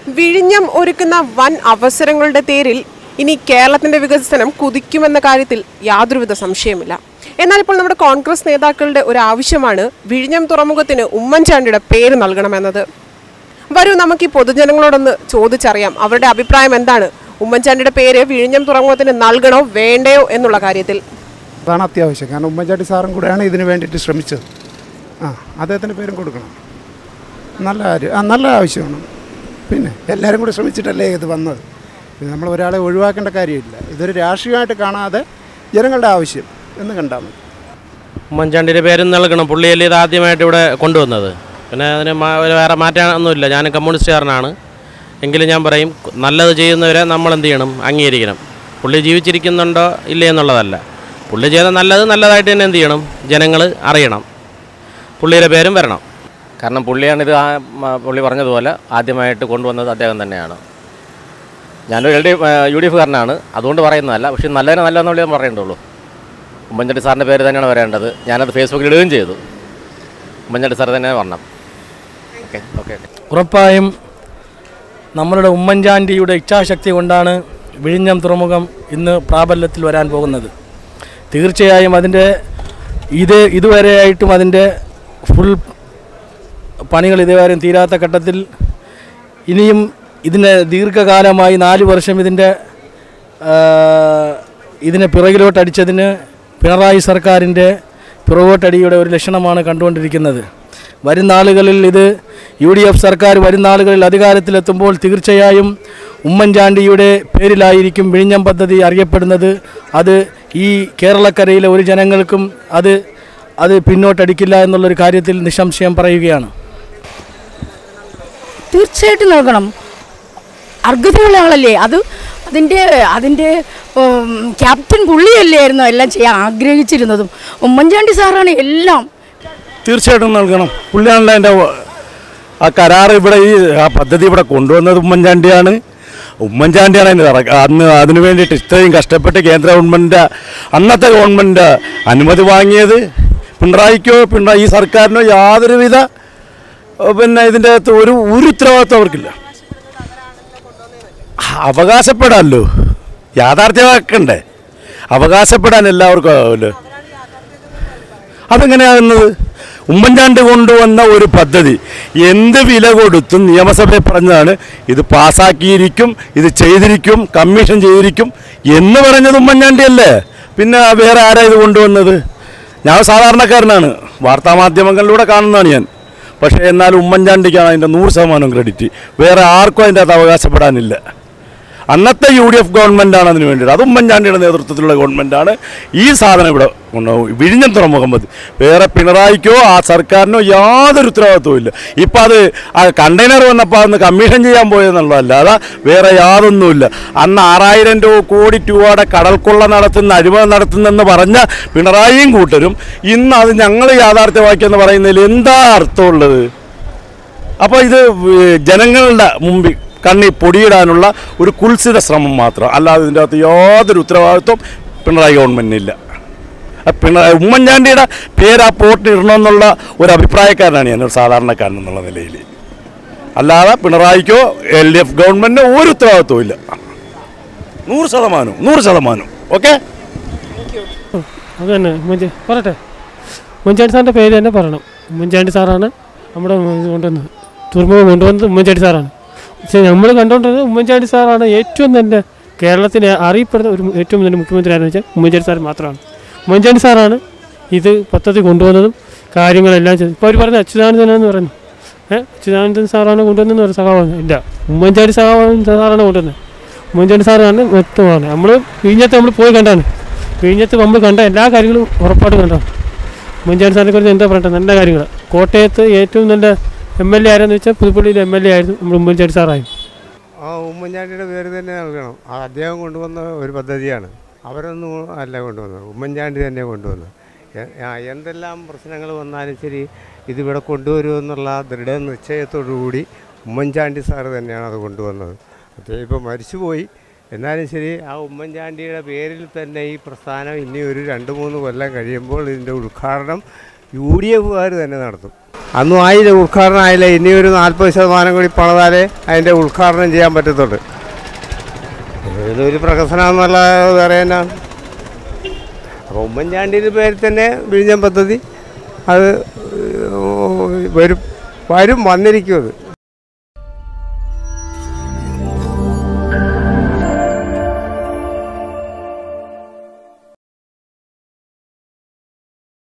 വിഴിഞ്ഞം ഒരുക്കുന്ന വൻ അവസരങ്ങളുടെ തേരിൽ ഇനി കേരളത്തിന്റെ വികസനം കുതിക്കുമെന്ന കാര്യത്തിൽ യാതൊരുവിധ സംശയമില്ല. എന്നാൽ ഇപ്പോൾ നമ്മുടെ കോൺഗ്രസ് നേതാക്കളുടെ ഒരു ആവശ്യമാണ് വിഴിഞ്ഞം തുറമുഖത്തിന് ഉമ്മൻചാണ്ടിയുടെ പേര് നൽകണമെന്നത്. വരൂ നമുക്ക് ഈ പൊതുജനങ്ങളോടൊന്ന് ചോദിച്ചറിയാം അവരുടെ അഭിപ്രായം എന്താണ്. ഉമ്മൻചാണ്ടിയുടെ പേര് വിഴിഞ്ഞം തുറമുഖത്തിന് നൽകണോ വേണ്ടയോ എന്നുള്ള കാര്യത്തിൽ. അതാണ് അത്യാവശ്യം. കാരണം ഉമ്മൻചാണ്ടി സാറും കൂടെയാണ് ഇതിന് വേണ്ടിയിട്ട് ശ്രമിച്ചത്. അദ്ദേഹത്തിൻ്റെ പേരും കൊടുക്കണം. നല്ല കാര്യം, നല്ല ആവശ്യമാണ്. പിന്നെ എല്ലാവരും കൂടി ശ്രമിച്ചിട്ടല്ലേ ഇത് വന്നത്. ഇത് നമ്മൾ ഒരാളെ ഒഴിവാക്കേണ്ട കാര്യമില്ല. ഇതൊരു രാഷ്ട്രീയമായിട്ട് കാണാതെ ജനങ്ങളുടെ ആവശ്യം എന്ന് കണ്ടാൽ മതി. ഉമ്മൻചാണ്ടിയുടെ പേരും നൽകണം. പുള്ളിയല്ലേ ഇത് ആദ്യമായിട്ട് ഇവിടെ കൊണ്ടുവന്നത്. പിന്നെ അതിന് വേറെ മാറ്റാനൊന്നുമില്ല. ഞാൻ കമ്മ്യൂണിസ്റ്റുകാരനാണ്. എങ്കിലും ഞാൻ പറയും, നല്ലത് ചെയ്യുന്നവരെ നമ്മൾ എന്ത് ചെയ്യണം, അംഗീകരിക്കണം. പുള്ളി ജീവിച്ചിരിക്കുന്നുണ്ടോ ഇല്ലേ എന്നുള്ളതല്ല. പുള്ളി ചെയ്ത നല്ലത് നല്ലതായിട്ട് തന്നെ എന്ത് ചെയ്യണം, ജനങ്ങൾ അറിയണം. പുള്ളിയുടെ പേരും വരണം. കാരണം പുള്ളിയാണിത് പുള്ളി പറഞ്ഞതുപോലെ ആദ്യമായിട്ട് കൊണ്ടുവന്നത് അദ്ദേഹം തന്നെയാണ്. ഞാനൊരു UDF കാരനാണ്, അതുകൊണ്ട് പറയുന്നതല്ല. പക്ഷേ നല്ലതിനെ നല്ലതെന്നുള്ളൂ ഞാൻ പറയേണ്ടുള്ളൂ. ഉമ്മൻചാണ്ടി സാറിൻ്റെ പേര് തന്നെയാണ് വരേണ്ടത്. ഞാനത് ഫേസ്ബുക്കിൽ ഇടുകയും ചെയ്തു. ഉമ്മൻചാണ്ടി സാർ തന്നെ വരണം. ഓക്കെ ഓക്കെ ഉറപ്പായും നമ്മളുടെ ഉമ്മൻചാണ്ടിയുടെ ഇച്ഛാശക്തി കൊണ്ടാണ് വിഴിഞ്ഞം തുറമുഖം ഇന്ന് പ്രാബല്യത്തിൽ വരാൻ പോകുന്നത്. തീർച്ചയായും അതിൻ്റെ ഇതുവരെയായിട്ടും അതിൻ്റെ ഫുൾ പണികൾ ഇതുവരെയും തീരാത്ത ഘട്ടത്തിൽ ഇനിയും ഇതിനെ ദീർഘകാലമായി 4 വർഷം ഇതിനെ പിറകിലോട്ടടിച്ചതിന് പിണറായി സർക്കാരിൻ്റെ പിറകോട്ടടിയുടെ ഒരു ലക്ഷണമാണ് കണ്ടുകൊണ്ടിരിക്കുന്നത്. വരുന്ന നാളുകളിൽ ഇത് UDF സർക്കാർ വരുന്ന നാളുകളിൽ അധികാരത്തിലെത്തുമ്പോൾ തീർച്ചയായും ഉമ്മൻചാണ്ടിയുടെ പേരിലായിരിക്കും വിഴിഞ്ഞം പദ്ധതി അറിയപ്പെടുന്നത്. അത് ഈ കേരളക്കരയിലെ ഒരു ജനങ്ങൾക്കും അത് പിന്നോട്ടടിക്കില്ല എന്നുള്ളൊരു കാര്യത്തിൽ നിസ്സംശയം പറയുകയാണ്. തീർച്ചയായിട്ടും നൽകണം. അർഹതയുള്ള ആളല്ലേ അതിൻ്റെ ക്യാപ്റ്റൻ പുള്ളിയല്ലായിരുന്നു എല്ലാം ചെയ്യാൻ ആഗ്രഹിച്ചിരുന്നതും. ഉമ്മൻചാണ്ടി സാറാണ് എല്ലാം. തീർച്ചയായിട്ടും നൽകണം. പുള്ളിയാണല്ലോ അതിൻ്റെ ആ കരാർ ഇവിടെ ആ പദ്ധതി ഇവിടെ കൊണ്ടുവന്നത് ഉമ്മൻചാണ്ടിയാണ്. അന്ന് അതിനു വേണ്ടിയിട്ട് ഇത്രയും കഷ്ടപ്പെട്ട് കേന്ദ്ര ഗവൺമെൻറ് അന്നത്തെ ഗവൺമെൻറ് അനുമതി വാങ്ങിയത്. പിണറായി സർക്കാരിനോ യാതൊരുവിധ ഇതിൻ്റെ അകത്ത് ഒരു ഉത്തരവാദിത്വം അവർക്കില്ല. അവകാശപ്പെടാമല്ലോ, യാഥാർത്ഥ്യമാക്കണ്ടേ. അവകാശപ്പെടാൻ എല്ലാവർക്കും ആവുമല്ലോ. അതെങ്ങനെയാകുന്നത്? ഉമ്മൻചാണ്ടി കൊണ്ടുവന്ന ഒരു പദ്ധതി എന്ത് വില കൊടുത്തും നിയമസഭയിൽ പറഞ്ഞതാണ് ഇത് പാസ്സാക്കിയിരിക്കും, ഇത് ചെയ്തിരിക്കും, കമ്മീഷൻ ചെയ്തിരിക്കും എന്ന് പറഞ്ഞത് ഉമ്മൻചാണ്ടിയല്ലേ. പിന്നെ വേറെ ആരാ ഇത് കൊണ്ടുവന്നത്? ഞാൻ സാധാരണക്കാരനാണ്, വാർത്താമാധ്യമങ്ങളിലൂടെ കാണുന്നതാണ് ഞാൻ. പക്ഷേ എന്നാലും ഉമ്മൻചാണ്ടിക്കാണ് അതിൻ്റെ 100% ക്രെഡിറ്റ്. വേറെ ആർക്കും അതിൻ്റെ അത് അവകാശപ്പെടാനില്ല. അന്നത്തെ UDF ഗവൺമെൻറ്റാണ് അതിന് വേണ്ടിയിട്ട്. അത് ഉമ്മൻചാണ്ടിയുടെ നേതൃത്വത്തിലുള്ള ഗവൺമെൻറ്റാണ് ഈ സാധനം ഇവിടെ കൊണ്ടുപോകും. വിഴിഞ്ഞം തുറമുഖം മതി. വേറെ പിണറായിക്കോ ആ സർക്കാരിനോ യാതൊരു ഉത്തരവാദിത്വവും ഇല്ല. ഇപ്പം അത് ആ കണ്ടെയ്നർ വന്നപ്പോൾ അന്ന് കമ്മീഷൻ ചെയ്യാൻ പോയെന്നുള്ളതല്ലാതെ വേറെ യാതൊന്നുമില്ല. അന്ന് 6000 കോടി രൂപയുടെ കടൽക്കൊള്ള അഴിമതി നടത്തുന്നെന്ന് പറഞ്ഞ പിണറായിയും കൂട്ടരും ഇന്ന് അത് ഞങ്ങൾ യാഥാർത്ഥ്യമാക്കിയെന്ന് പറയുന്നതിൽ എന്താ അർത്ഥമുള്ളത്? അപ്പോൾ ഇത് ജനങ്ങളുടെ മുമ്പിൽ കണ്ണി പൊടിയിടാനുള്ള ഒരു കുൽസിത ശ്രമം മാത്രം, അല്ലാതെ ഇതിൻ്റെ അകത്ത് യാതൊരു ഉത്തരവാദിത്വം പിണറായി ഗവൺമെൻറ്റിനില്ല. ഉമ്മൻചാണ്ടിയുടെ പേര് ആ പോർട്ടിന് ഇടണമെന്നുള്ള ഒരു അഭിപ്രായക്കാരനാണ് ഞാൻ, ഒരു സാധാരണക്കാരൻ എന്നുള്ള നിലയിൽ. അല്ലാതെ പിണറായിക്കോ LDF ഗവൺമെൻറ്റിനോ ഒരു ഉത്തരവാദിത്വവും ഇല്ല. 100%. ഓക്കെ, അത് തന്നെ പറയട്ടെ. ഉമ്മൻചാണ്ടി സാറിൻ്റെ പേര് തന്നെ പറയണം. ഉമ്മൻചാണ്ടി സാറാണ് നമ്മുടെ കൊണ്ടുവന്നത്, തുറമുഖം കൊണ്ടുവന്നത് ഉമ്മൻചാണ്ടി സാറാണ്. പക്ഷേ നമ്മൾ കണ്ടുകൊണ്ടിരുന്നത് ഉമ്മൻചാണ്ടി സാറാണ് ഏറ്റവും തന്നെ കേരളത്തിന് അറിയപ്പെടുന്ന ഒരു ഏറ്റവും നല്ല മുഖ്യമന്ത്രി ആരെന്ന് വെച്ചാൽ ഉമ്മൻചാണ്ടി സാർ മാത്രമാണ്. ഉമ്മൻചാണ്ടി സാറാണ് ഇത് പദ്ധതി കൊണ്ടുവന്നതും കാര്യങ്ങളെല്ലാം ചെയ്തത്. ഇപ്പോൾ അവർ പറഞ്ഞ അച്യുതാനന്ദൻ എന്ന് പറയുന്നു, അച്യുതാനന്ദൻ സാറാണ് കൊണ്ടുവന്നതെന്ന് പറഞ്ഞ സഖാവാണ്. ഇല്ല, ഉമ്മൻചാണ്ടി സാറാണ് കൊണ്ടുവന്നത്. ഉമ്മൻചാണ്ടി സാറാണ് വ്യക്തമാണ്. നമ്മൾ വിഴിഞ്ഞത്ത് പോയി കണ്ടാണ്. വിഴിഞ്ഞത്ത് നമ്മൾ കണ്ട എല്ലാ കാര്യങ്ങളും ഉറപ്പായിട്ട് കണ്ടാണ്. ഉമ്മൻചാണ്ടി സാറിനെ കുറിച്ച് എന്താ പറയട്ടെ, നല്ല കാര്യങ്ങൾ. കോട്ടയത്ത് ഏറ്റവും നല്ല MLA ആരെന്ന് വെച്ചാൽ പുതുപ്പള്ളിയിൽ MLA ആയിരുന്നു നമ്മൾ ഉമ്മൻചാണ്ടി സാറായി. ഉമ്മൻചാണ്ടിയുടെ പേര് തന്നെ നൽകണം. അദ്ദേഹം കൊണ്ടുവന്ന ഒരു പദ്ധതിയാണ്. അവരൊന്നും അല്ല കൊണ്ടുവന്നത്, ഉമ്മൻചാണ്ടി തന്നെ കൊണ്ടുവന്നത്. എന്തെല്ലാം പ്രശ്നങ്ങൾ വന്നാലും ശരി ഇതിവിടെ കൊണ്ടുവരുമെന്നുള്ള ദൃഢനിശ്ചയത്തോടുകൂടി ഉമ്മൻചാണ്ടി സാറ് തന്നെയാണ് അത് കൊണ്ടുവന്നത്. അദ്ദേഹം ഇപ്പോൾ മരിച്ചുപോയി. എന്നാലും ശരി, ആ ഉമ്മൻചാണ്ടിയുടെ പേരിൽ തന്നെ ഈ പ്രസ്ഥാനം ഇനി ഒരു 2-3 കൊല്ലം കഴിയുമ്പോൾ ഇതിൻ്റെ ഉദ്ഘാടനം UDF തന്നെ നടത്തും. അന്നും ആയില്ല, ഉദ്ഘാടനം ആയില്ല. ഇനിയൊരു 40% കൂടി പണിതാലേ അതിൻ്റെ ഉദ്ഘാടനം ചെയ്യാൻ പറ്റത്തുള്ളൂ. ഇതൊരു പ്രഹസനമെന്നുള്ള പറയാനാ. അപ്പോൾ ഉമ്മൻചാണ്ടിയുടെ പേരിൽ തന്നെ വിഴിഞ്ഞം പദ്ധതി അത് വരും വന്നിരിക്കും. അത്